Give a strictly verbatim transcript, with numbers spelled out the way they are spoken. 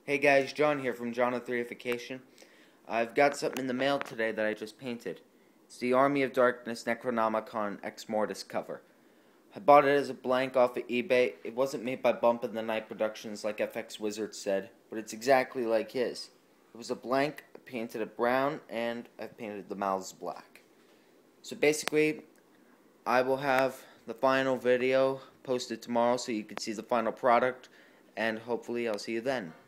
Hey guys, John here from John of Threeification. I've got something in the mail today that I just painted. It's the Army of Darkness Necronomicon Ex Mortis cover. I bought it as a blank off of eBay. It wasn't made by Bump in the Night Productions like F X Wizard said, but it's exactly like his. It was a blank, I painted it brown, and I've painted the mouths black. So basically, I will have the final video posted tomorrow so you can see the final product, and hopefully I'll see you then.